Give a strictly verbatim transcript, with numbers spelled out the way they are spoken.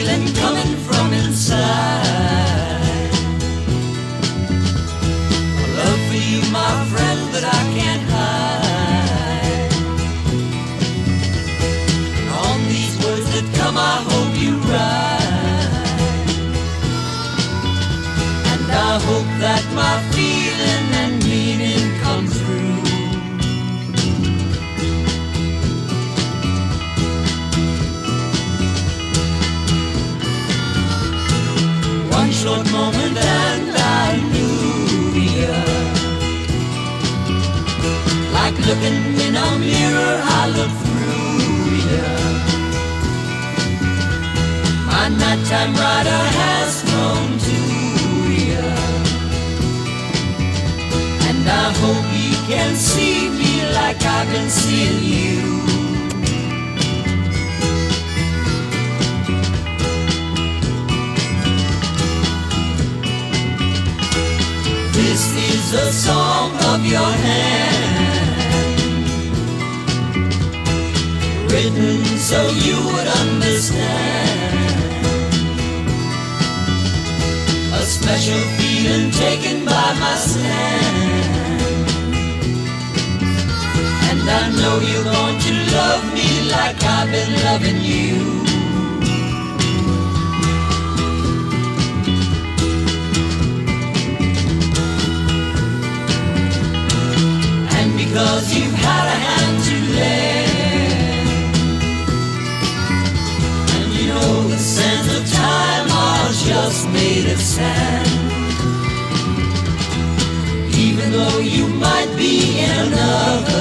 feeling coming from inside. A love for you, my friend, that I can't hide. And on these words that come, I hope you write. And I hope that my feeling and meaning come through. One short moment and I knew ya. Like looking in a mirror, I look through ya. My nighttime rider has grown to ya. And I hope you can see me like I've been seeing you. This is a song of your hand, written so you would understand. A special feeling taken by my stand. And I know you're going to love me like I've been loving you. Because you've had a hand to lend, and you know the sands of time are just made of sand. Even though you might be in another